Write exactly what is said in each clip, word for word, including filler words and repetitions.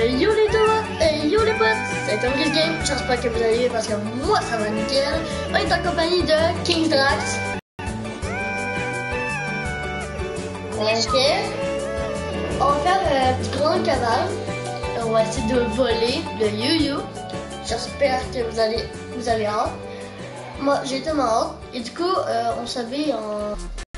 yo les deux, et yo les potes, c'est Tomris Game, j'espère que vous allez bien parce que moi ça va nickel. On est en compagnie de Kingsdrax. Ok. On va faire un euh, petit grand cavale. On va essayer de voler le yo-yo. J'espère que vous allez vous avez hâte. Moi j'ai tellement hâte. Et du coup euh, on s'habille en...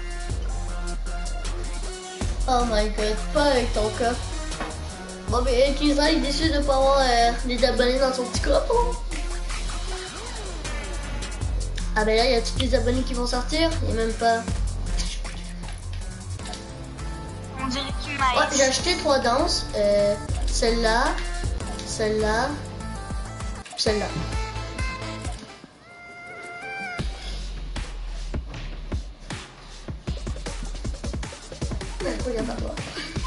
Oh my god, pas avec ton coffre. Bon, mais Kingsdrax il décide de pas avoir euh, des abonnés dans son petit coffre. Ah ben là, il y a tous les abonnés qui vont sortir. Il n'y a même pas... On dirait qu'il Ouais, m'a j'ai acheté trois danses. Euh, celle-là, celle-là, celle-là. Regarde pas toi.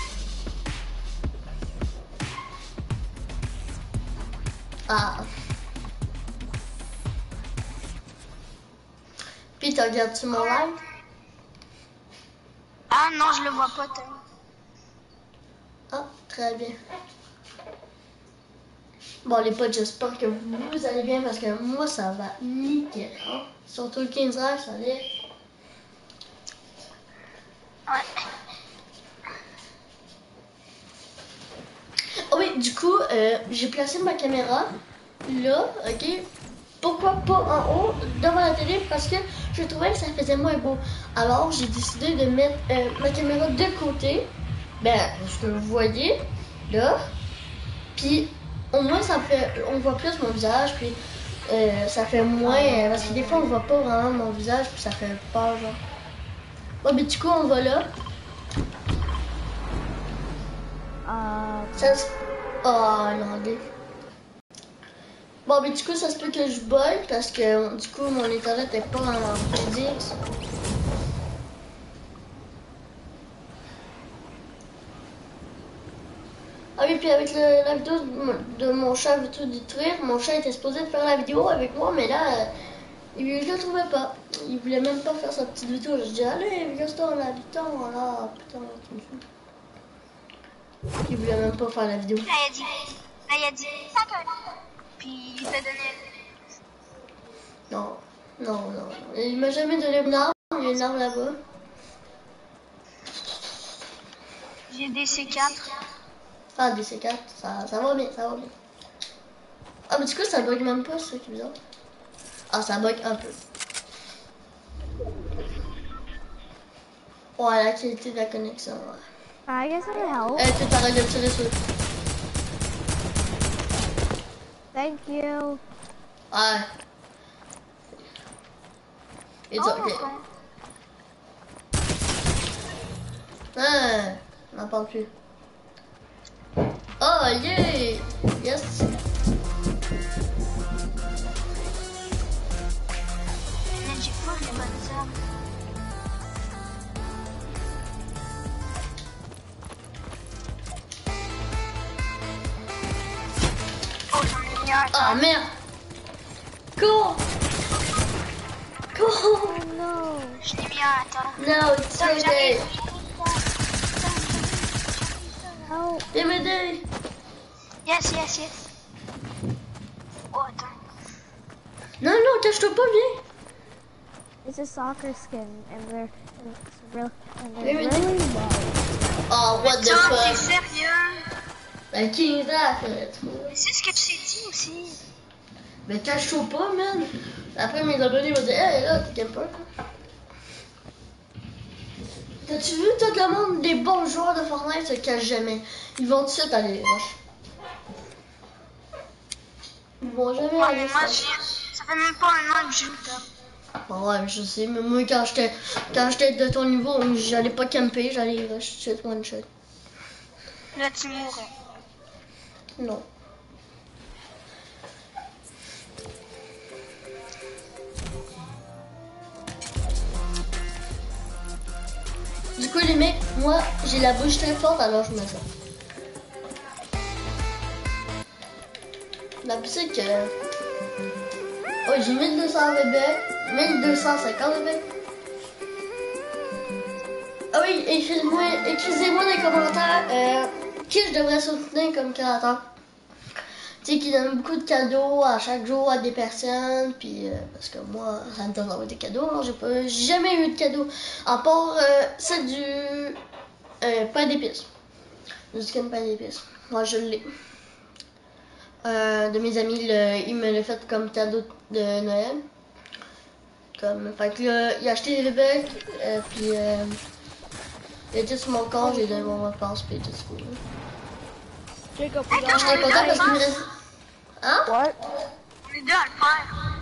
Ah. Puis tu regardes-tu mon live? Ah non, je le vois pas. Ah, très bien. Bon les potes, j'espère que vous allez bien parce que moi ça va nickel. Hein? Surtout le Kingsdrax, ça allait. Ouais. Oh oui, du coup, euh, j'ai placé ma caméra là, ok? Pourquoi pas en haut, devant la télé? Parce que je trouvais que ça faisait moins beau. Alors, j'ai décidé de mettre euh, ma caméra de côté. Ben, ce que vous voyez, là. Puis, au moins, ça fait, on voit plus mon visage, puis euh, ça fait moins... Euh, parce que des fois, on voit pas vraiment mon visage, puis ça fait peur, genre. Bon, mais du coup, on va là. Uh, Ça se... Oh, non, bon, mais du coup, ça se peut que je bug parce que du coup, mon internet est pas dans le dix. Ah oui, puis avec le, la vidéo de, de mon chat tout détruire, mon chat était supposé faire la vidéo avec moi, mais là, euh, il, je le trouvais pas. Il voulait même pas faire sa petite vidéo. Je dis, allez, viens-toi en habitant, voilà, putain, tu me fous. Il voulait même pas faire la vidéo. Là, il a dit, là, il a dit, ça gueule. Puis il t'a donné. Non, non, non, non. Il m'a jamais donné une arme, il y a une arme là-bas. J'ai des C quatre. Ah, des C quatre, ça, ça va bien, ça va bien. Ah, mais du coup, ça bug même pas, c'est ça qui est bizarre. Ah, ça bug un peu. Ouais, la qualité de la connexion, ouais. I guess I can help. Eh, tu t'arrêtes de tirer dessus. Thank you. Ouais. It's Oh, okay. Ah, on n'en parle plus. Oh, yeah! Yes! J'ai pas les bonnes armes. Oh, j'en ai mis un. Ah, merde! Cours! Cours! Oh no. Je l'ai mis un, attends. No, it's Attends, okay. j'arrive. Help. Viens m'aider! Yes, yes, yes. Oh, attends. Non, non, cache-toi pas, viens! It's a soccer skin, and they're and it's real and they're Maybe it's- really low. Oh, what the Attends, t'es fuck? sérieux? Ben, Kingsdrax, euh, tu- Mais c'est ce que tu t'es dit aussi. ben, cache-toi pas, man! Après, mes abonnés vont dire, hey, là, t'es quel peur? T'as-tu vu tout le monde, les bons joueurs de Fortnite se cachent jamais. Ils vont tout de suite aller les rush. Ils vont jamais Ouais, aller mais moi, ça. j'ai... ça fait même pas un an que je joue, toi. Bon, ouais, je sais, mais moi, quand j'étais quand j'étais de ton niveau, j'allais pas camper, j'allais rush tout de suite one shot. Là, tu mourrais. Non. Du coup, les mecs, moi, j'ai la bouche très forte, alors je me sens. La musique, euh... oh, j'ai mille deux cents bébés, mille deux cent cinquante bébés. Ah oui, écrivez-moi écrivez-moi dans les commentaires euh, qui je devrais soutenir comme créateur. tu sais, qui donne beaucoup de cadeaux à chaque jour à des personnes. Puis, euh, parce que moi, ça me donne d'avoir des cadeaux. Hein, j'ai pas jamais eu de cadeaux. À part euh, celle du euh, pain d'épices. Du skin pain d'épices. Moi, je l'ai. Euh, de mes amis, le, il me l'a fait comme cadeau de Noël. Comme, fait que là, il a acheté des bébés, euh, puis euh, il a dit sur mon compte, j'ai donné mon mot de passe, puis il était cool. Jacob, Hey, quand je J'étais t'ai content vu parce qu'il me faire, reste. Hein? What? on est deux à le faire.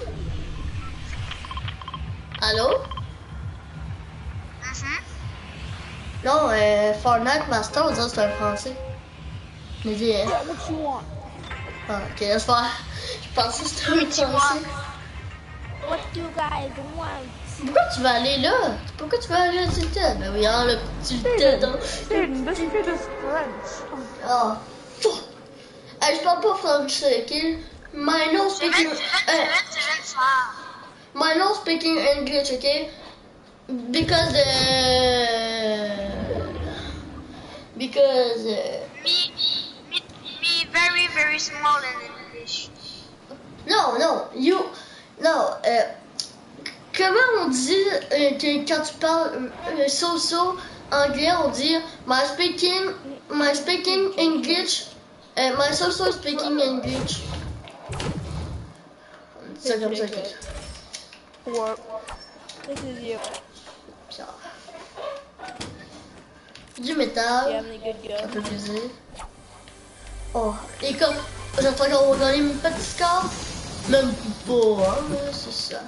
Allô? Mhm. Non, euh, Fortnite Master, on dirait que c'est un français. Il me dit, euh, Yeah, what you want? ah, ok, laisse faire. Je pensais que c'était un Tu vois. français. What do you guys want? Pourquoi tu vas aller là? Pourquoi tu vas aller à Tilted? Ben oui, hein, le petit Tilted, hein. Aiden, this kid is French. Oh, fuck. Hey, je parle pas français, ok? My no C'est speaking... vite, c'est vite, euh, c'est vite, c'est vite, soir. My no speaking English, okay? Because uh, because uh, Me, me, me very, very small in English. no no you no uh, comment on dit euh, que quand tu parles euh, so so anglais on dit my speaking my speaking English uh, my so so speaking English. C'est comme ça que What? This is you. bizarre. Du métal. You have any good Ça guns? fait plaisir. Oh, et comme j'attends qu'on va gagner une petite score. Même pas, hein, mais c'est ça.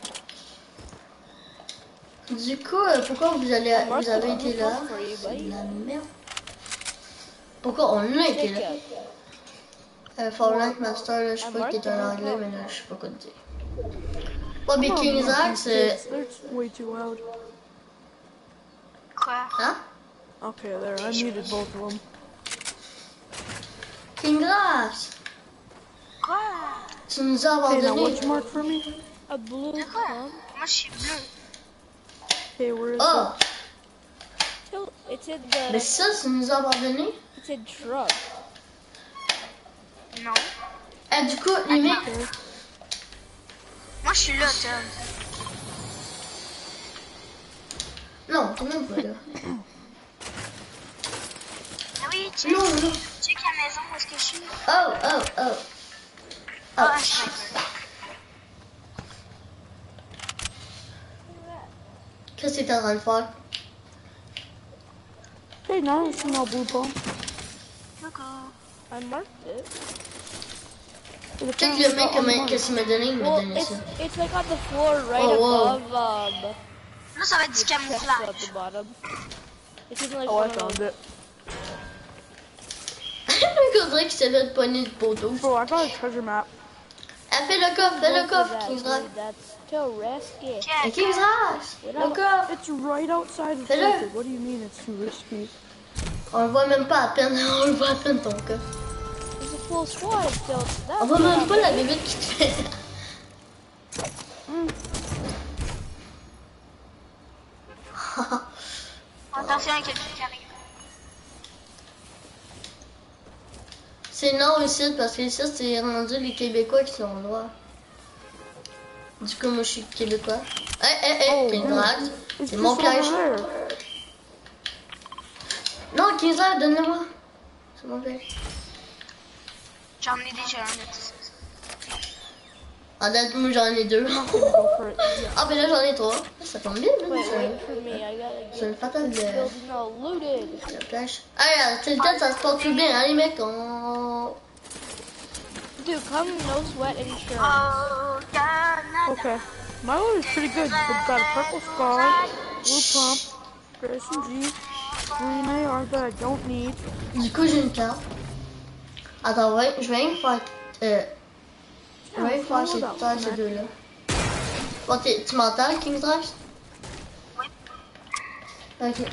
Du coup, euh, pourquoi vous, allez, vous avez été là? C'est de la merde. Pourquoi on a été là? Euh, Fortnite Master, là, je sais pas qui est un anglais, mais là, je sais pas quoi te dire. Bon, mais King's Axe, euh, That's way too loud. Quoi? hein? Okay, there, I muted both of them. King's Axe, Quoi? tu nous as Hey, now abandonné. what'd you mark for me? A blue De quoi? pump. Moi, je suis bleu. Hey, where is Oh, Till- It's in mais the. ça, tu nous as abandonné. It's in truck. Non. Eh, du coup, limite, Moi, je suis là, Tom. non, t'es même pas là. Ah oui, check. Non, non. Check la maison où est-ce que je suis. Oh, oh, oh. Ah, Oh. je suis d'accord. Qu'est-ce que t'es en train de faire? Hey, now I see no blue pump. Coucou. I marked it. Check le mec que m'a- qu'est-ce qu'il m'a donné, il m'a Well, donné it's ça. it's like on the floor right Oh, wow. above um Là, ça va être du chest at camouflage. the bottom. It's in like Oh, I one of found those. it. On dirait qu'il s'est fait pogner de poteau. Bro, I got a treasure map. Ah, fais le coffre, fais le Look at coffre, that, King's dude, Rock. that's too risky. Eh, King's Rock, le coffre. It's right outside of Hello. treasure. What do you mean it's too risky? On le voit même pas à peine, on le voit à peine ton coffre. It's a full squad still. That's On voit même not pas la bad. bébête qui te fait. Attention, il y a quelqu'un qui arrive. C'est non ici, parce que ici, c'est rendu les Québécois qui sont droits. Du coup, moi, je suis Québécois. Eh, eh, eh, Oh, King's no. Rock. It's C'est just mon over piège. there. Non, King's Rock, donne-le-moi. C'est mon piège. J'en ai déjà un de ça. En date, moi, j'en ai deux. I'm not gonna go for it. Ah, ben là, j'en ai trois. Ça tombe bien, là. Wait, c'est- wait for me. I gotta C'est get une fatale de building all looted. la plage. Ah, regarde, c'est le temps, ça se porte tout bien, hein, les mecs. On... Dude, come no sweat insurance. Oh, Canada. Okay. My loot is pretty good. We've got a purple scar, blue pump, S M G, green A R that I don't need. Du coup, j'ai une carte. Attends, ouais, je vais rien faire. Euh, je vais rien faire ces, faire ces deux-là. Bon, t'es- tu m'entends, King's Rock? Oui. Ok.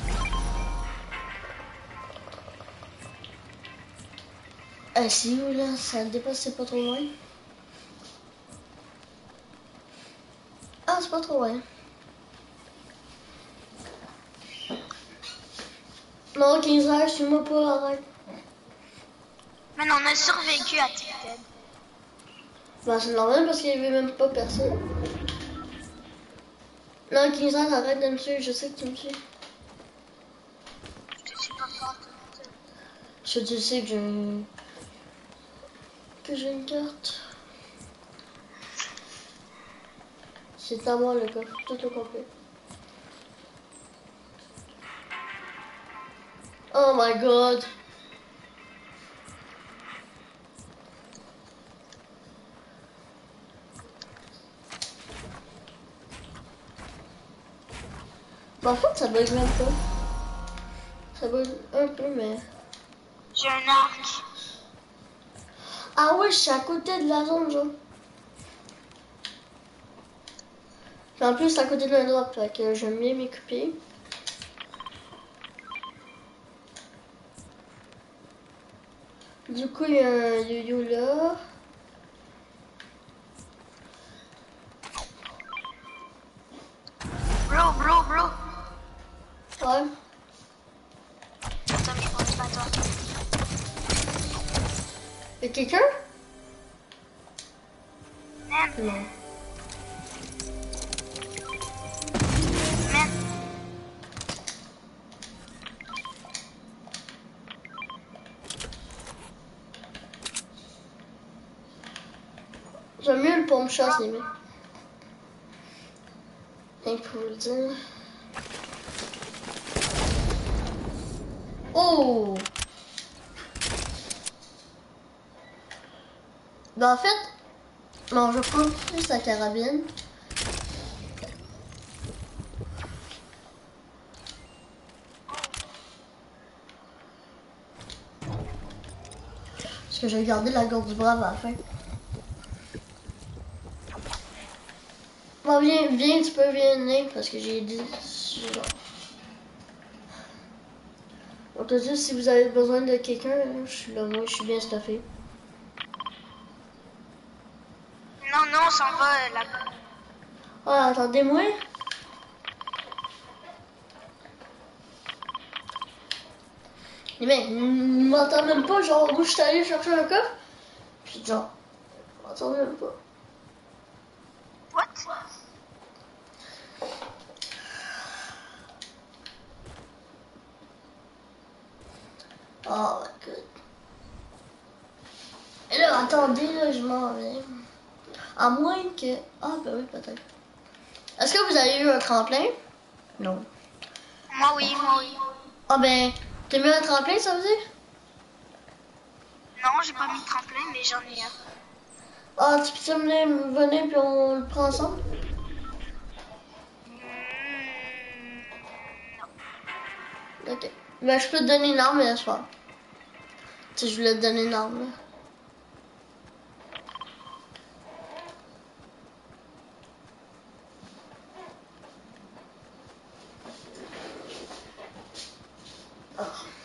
Euh, c'est où là? Ça dépasse, c'est pas trop loin. Ah, c'est pas trop loin. Non, King's Rock, suis-moi pas, arrête. Mais non, on a survécu à Tilted. Bah, c'est normal parce qu'il n'y avait même pas personne. Non, quinze ans, arrête de me suivre, je sais que tu me suis. Je te suis pas fort. Je tu sais que j'ai que j'ai une carte. C'est à moi le coffre, tout au complet. Oh my god. Bah, en fait, ça bug même pas. Ça bug un peu, mais... J'ai un arc. Ah ouais, je suis à côté de la zone, genre. Puis en plus, à côté de la drop, fait que j'aime bien m'équiper. Du coup, il y a un yo-yo là. Bro, bro, bro. Ouais. Attends, mais je pense pas à toi. Y'a quelqu'un? Man, Non. man. J'aime mieux le pompe chasse, les mecs. Rien que pour vous le dire. Oh! Ben en fait, non, je prends plus la carabine. Parce que j'ai gardé la gorge du brave à la fin. Bon, viens, viens, tu peux venir parce que j'ai dit. Genre. On t'a dit si vous avez besoin de quelqu'un, je suis là, moi je suis bien stuffé. Non, non, on s'en va euh, là-bas. Ah, attendez-moi. Les mecs, ils m'entendent même pas, genre où je suis allé chercher un coffre. Puis genre, ils m'entendent même pas. What? Oh my god. Et là, attendez, là, je m'en vais. À moins que... Ah, ben oui, peut-être. Est-ce que vous avez eu un tremplin? Non. Moi, oui, moi, oui. Ah ben, t'as mis un tremplin, ça veut dire? Non, j'ai pas mis de tremplin, mais j'en ai un. Ah, tu peux venir, venir puis on le prend ensemble? Hmm, non. Ok. Ben, je peux te donner une arme, mais ce soir. Tu sais, je voulais te donner une arme, là. Ah.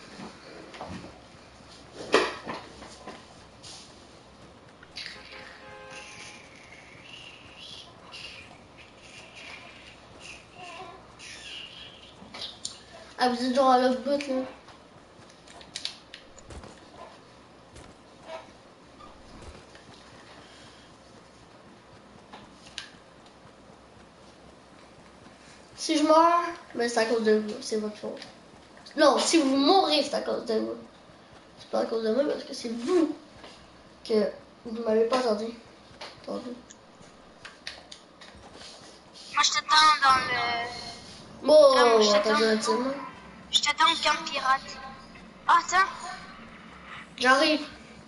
Ah, vous êtes genre à l'autre bout, là. Si je meurs, ben c'est à cause de vous, c'est votre faute. Non, si vous mourrez, c'est à cause de vous. C'est pas à cause de moi parce que c'est vous que vous m'avez pas entendu. Entendu. Moi, je t'attends dans le... Bon, Non, je attendez un t'attends. petit moment. Je t'attends au camp pirate. Ah, attends. J'arrive.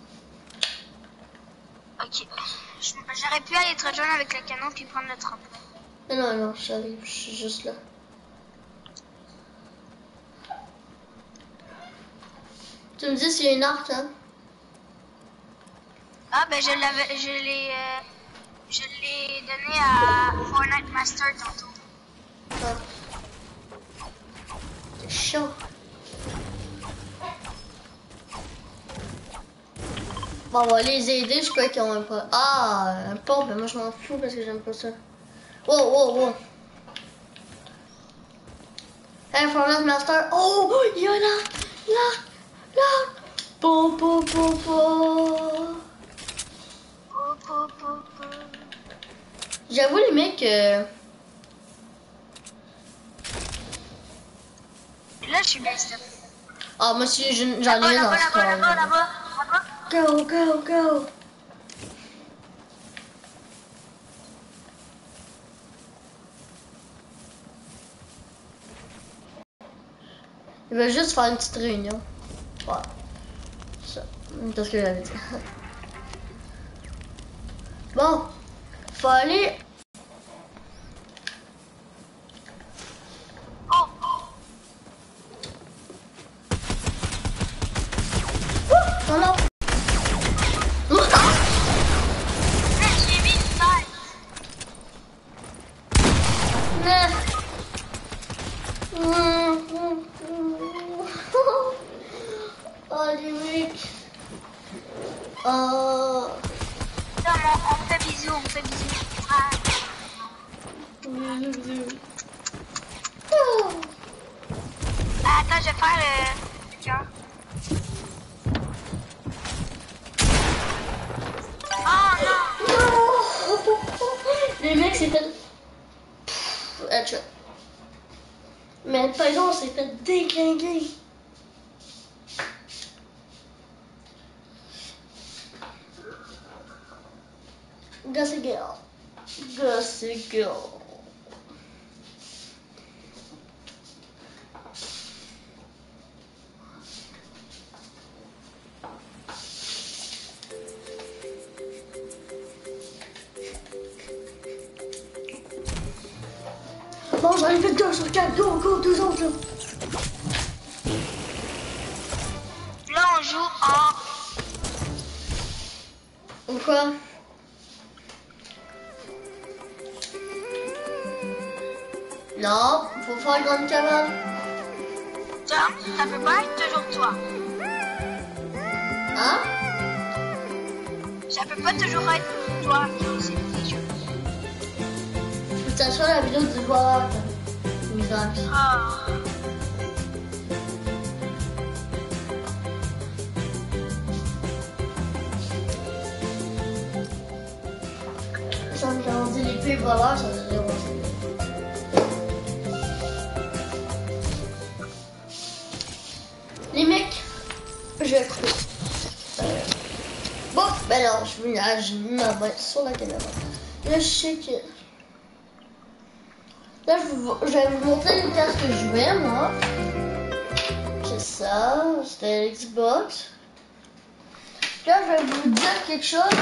Ok. Je- J'aurais pu aller te rejoindre avec le canon puis prendre le tremplin. Non, non, non, j'arrive, je suis juste là. Tu me dis s'il y a une arc, hein? Ah, ben, je l'avais... Je l'ai... euh, je l'ai donné à Fortnite Master tantôt. Ah. C'est chiant. Bon, on va les aider, je crois qu'ils ont un pas. Ah, un pont, mais moi je m'en fous parce que j'aime pas ça. Wow, wow, wow. Hey, Fortnite Master. Oh, il y a là, là, là. Po, po, po, po. Po, po, po, J'avoue les mecs. Euh... Là, je suis bien stop. Ah, moi aussi, je- j'en Là-bas, ai un dans là-bas, ce là-bas, là-bas, corps. là-bas, là-bas. Go, go, go. Il va juste faire une petite réunion. Voilà. Ça. C'est ce que j'avais dit. Bon. Faut aller. Oh, Non, non. là, j'ai mis une balle. Mais... Oh, les mecs. Oh. Non, on, on fait bisous, on fait bisous. Ah. Ah, attends, je vais faire le le cœur. Oh non! Non. Les mecs, c'est fait... Headshot. Mais par exemple, on s'est fait déglinguer. Gossip Girl. Gossip Girl. Bon, j'en ai fait deux sur quatre. Go, go, deux autres là. Là, on joue en... Ou quoi? Non, faut faire grande cabane. Tiens, ça peut pas être toujours toi. Hein? Ça peut pas toujours être toi qui aussi des choses. Faut que ça soit la vidéo du joueur. Miracle. Ah. Ça me quand on dit les pires voleurs, ça veut dire aussi. Les mecs, je vais couper. Euh, Bon, ben non, je vais là, j'ai mis ma main sur la caméra. Là, je sais que. Là, je, vous, je vais vous montrer une carte que je jouais, moi. C'est ça, c'était Xbox. Là, je vais vous dire quelque chose.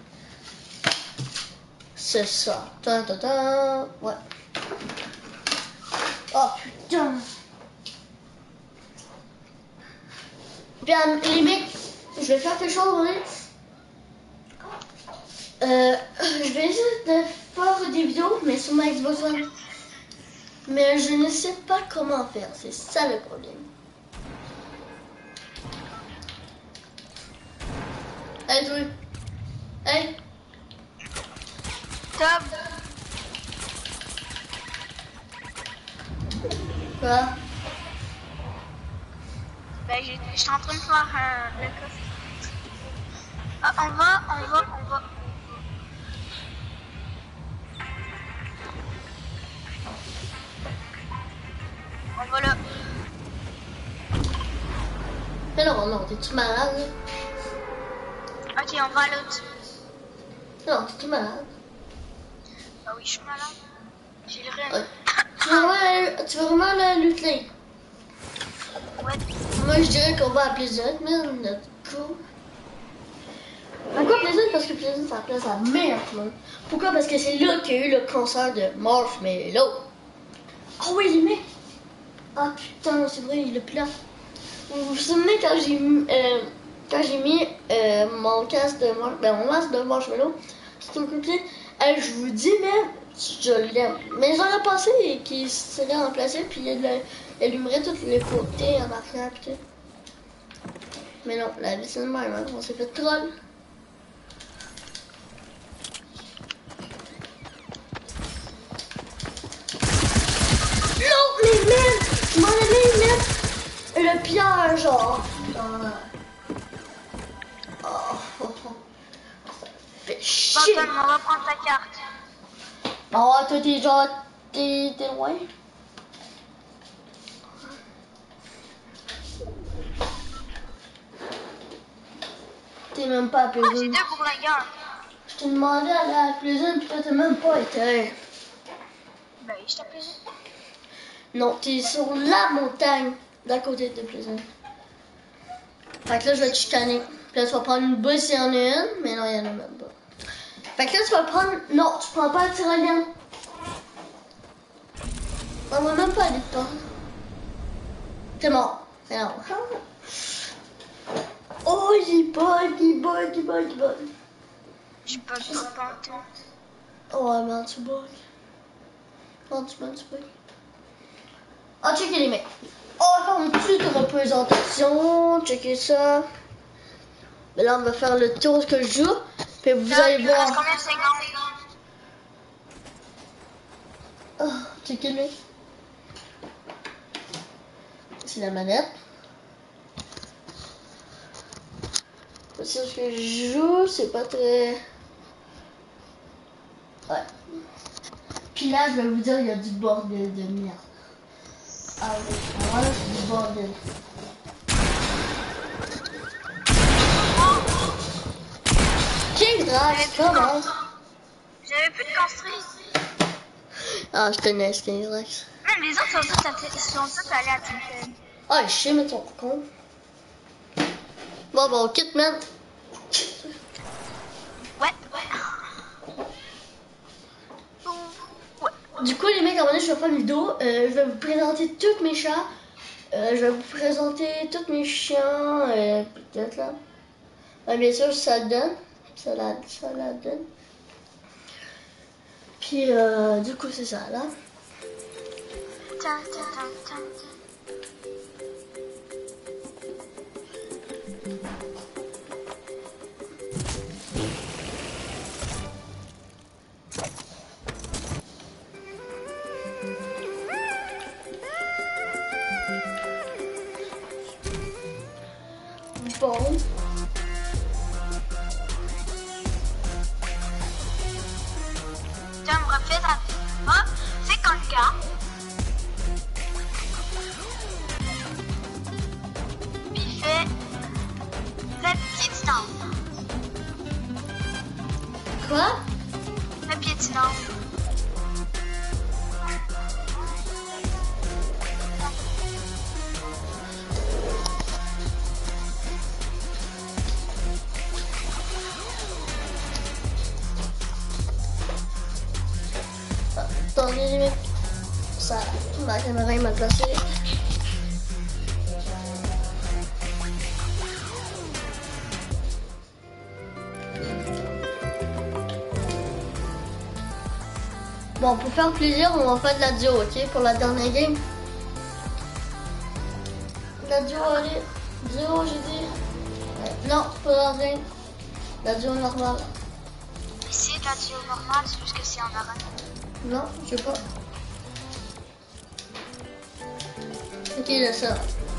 C'est ça. Ta ta ta. Ouais. Oh putain. Bien, les mecs, je vais faire quelque chose, oui. Euh, je vais essayer de faire des vidéos, mais sur ma Xbox One. Mais je ne sais pas comment faire, c'est ça le problème. Allez, toi. Allez. Top. Quoi? Ben, j'ai- je suis en train de faire un, le coffre. Ah, on va, on va, on va. On va là. Mais non, non, t'es-tu malade? Là? Ok, on va à l'autre. Non, t'es-tu malade? Bah oui, je suis malade. J'ai le rêve. Ouais. Tu veux vraiment, tu veux vraiment le lutter? Ouais. Moi, je dirais qu'on va à Plaisir, mais notre coup. Pourquoi Plaisir? Parce que Plaisir, c'est la place à meilleure monde. Pourquoi? Parce que c'est là qu'il y a eu le concert de Marshmello. Oh oui, les mecs! Ah putain, c'est vrai, il est plus là. Vous vous souvenez quand j'ai mis, euh, quand j'ai mis euh, mon casque de Marshmello, ben, mon masque de Marshmello, c'est un copier. Hey, je vous dis, mais je l'aime. Mais j'aurais pensé qu'il serait remplacé, puis il allumerait tous les côtés en arrière, pis tout. Mais non, la vie c'est le même, hein. On s'est fait troll. Non, mais merde! Je m'en allais mettre le piège, genre. Dans la... Oh, oh, oh. Ça fait Bon, chier. Tom, on va prendre ta carte. Bon, ouais, toi, t'es genre. T'es t'es loin. T'es même pas à Ah, j'ai Pleasant. deux bourlingueurs. Je t'ai demandé d'aller à Pleasant, puis toi, t'as même pas été. Ben, je t'ai plaisir. Non, t'es sur la montagne d'à côté de Pleasant. Fait que là, je vais te chicaner. Puis là, tu vas prendre une bosse s'il y en a une, mais non, il y en a même pas. Fait que là, tu vas prendre. Non, tu prends pas la tyrolienne. On va même pas aller de temps. T'es mort. C'est non. Oh, il bug, il bug, il bug, il bug. Je bug pas pantoute. Oh, ouais, mais tu bug. Oh, tu bug, tu bug. Oh, checker les mecs. Oh, on va faire une petite représentation. Checker ça. Mais là, on va faire le tour que je joue. Puis vous Là, allez il me reste voir. combien de secondes? Oh, checker le. C'est la manette. Voici ce que je joue. C'est pas très. Ouais. Puis là, je vais vous dire, il y a du bordel de merde. Ah oui, voilà, c'est du bordel. Quel grâce, comment? J'avais plus de construit. Ah, je tenais, je tenais Rex. Même les autres sont tous, à- sont tous allés à Tilted. Ah, je sais, mais ton con. Bon, bon, quitte, man. Ouais, ouais. Ouais. Du coup, les mecs, à un moment donné, je vais faire une vidéo. Euh, je vais vous présenter tous mes chats. Euh, je vais vous présenter tous mes chiens. Euh, peut-être là. Ah, bien sûr, ça donne. Ça la, ça la donne. Puis, euh, du coup, c'est ça, là. Tiens, tiens, tiens, tiens. Bon. Tiens, me refais ta... Oh, cinquante K. Puis il fait le pied de distance. Quoi? Le pied de distance. Attendez, les mecs. Ça, ma caméra est mal placée. Bon, pour faire plaisir, on va faire de la duo, ok? Pour la dernière game. La duo, allez. Duo, j'ai dit. Ouais. Non, pas la dernière. La duo normale. Ici, de la duo normale, c'est juste que c'est en arène. Non, je sais pas. Ok, là, ça.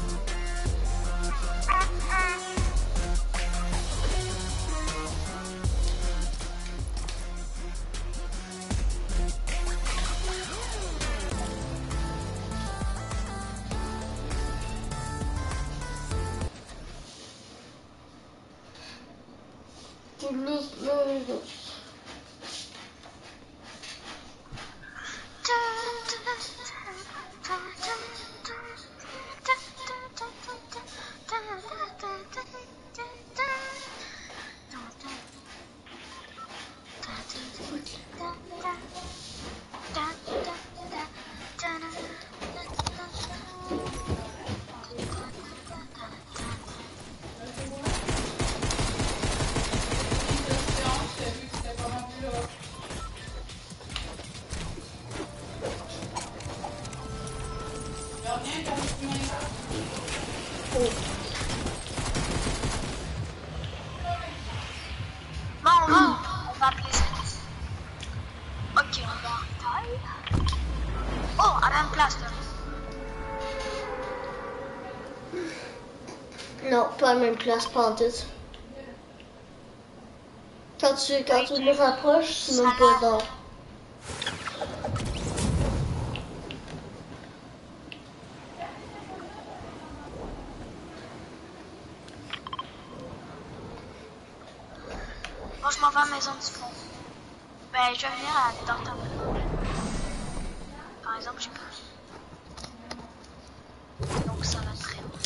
Bon, on va, on va appeler ça. Ok, on va en taille. Oh, à la même place, là. Non, pas à la même place, pas en tête. Quand tu, quand tu me rapproches, c'est même pas dans. je m'en vais à la maison du fond. Ben, je vais venir à Downtown. Par exemple, j'ai pas. Donc ça va très loin.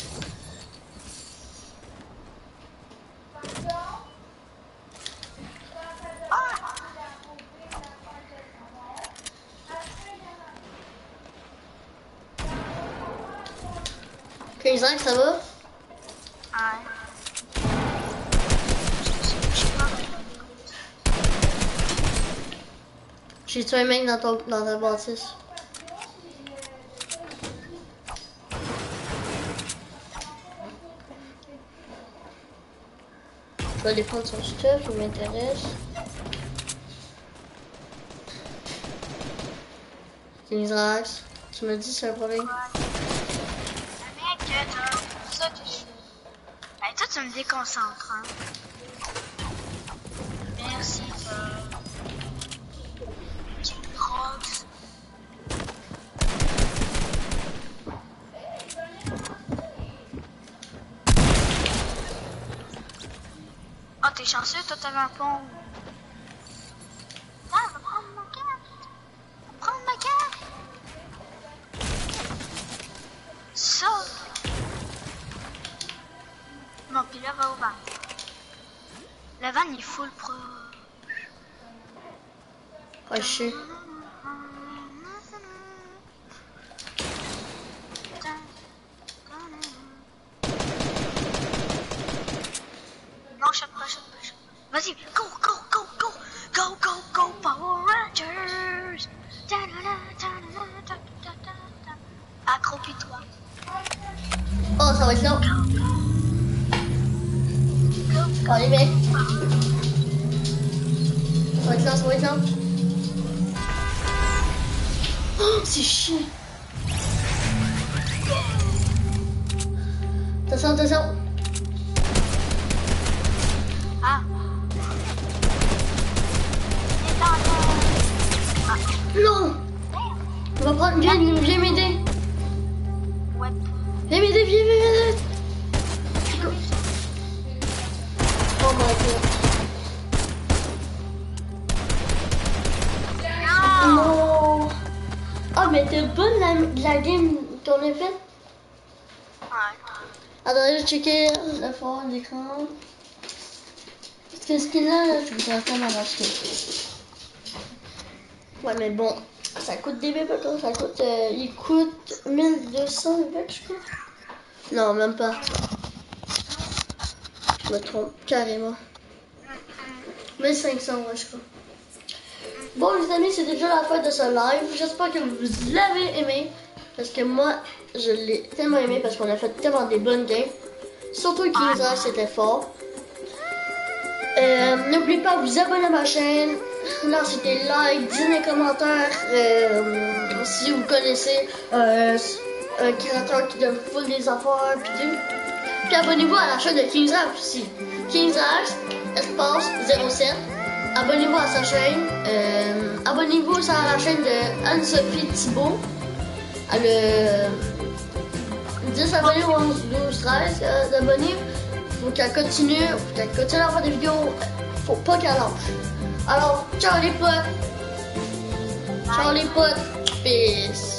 quinze ans, ça va? Ouais. Je sais pas. J'ai tué un mec dans, ton, dans ta bâtisse. Je vais aller prendre son stuff, il m'intéresse. quinze rax. Tu me dis c'est un problème? Mec, t'as ça que je... Hey, toi, tu me déconcentres, hein. Merci, euh... tu me rocks. Oh, t'es chanceux, toi, t'avais un pont. Ah, va prendre ma carte. Va prendre ma carte. Ça. Bon, puis là, va au van. Le van, il est full pro. Ouais, je sais. Non, shot pas, shot pas, shot pas. Vas-y, go, go, go, go, go, go, go, Power Rangers. Accroupis-toi. Oh, ça va être long. Oh, les mecs. Ça va être long, ça va être long. Oh, c'est chiant. Attention, attention. Ah. Non. On va prendre... Viens, viens m'aider. Ouais. Viens m'aider, viens, viens, viens. Oh my god. Non. Oh, mais t'es bonne la, la game qu'on a faite? Ouais. Attendez, je vais checker le fond de l'écran. Parce que ce qu'il a là, je voudrais tellement l'acheter. Ouais, mais bon, ça coûte des bébés, quoi. Ça coûte, euh, il coûte mille deux cents avec, je crois. Non, même pas. Je me trompe carrément. mille cinq cents, ouais, je crois. Bon, les amis, c'est déjà la fin de ce live. J'espère que vous l'avez aimé. Parce que moi, je l'ai tellement aimé parce qu'on a fait tellement des bonnes games. Surtout quinze heures, c'était fort. Euh, N'oubliez pas de vous abonner à ma chaîne. Lancez des likes, dites des commentaires. Euh, si vous connaissez euh, un créateur qui donne full des affaires. Puis, puis abonnez-vous à la chaîne de quinze heures aussi. quinze heures, espace zéro sept. Abonnez-vous à sa chaîne. Euh, Abonnez-vous à la chaîne de Anne-Sophie Thibault. Elle a dix abonnés ou onze, douze, treize euh, d'abonnés. Faut qu'elle continue. Faut qu'elle continue à faire des vidéos. Faut pas qu'elle lâche. Alors, ciao les potes. Ciao les potes. Peace.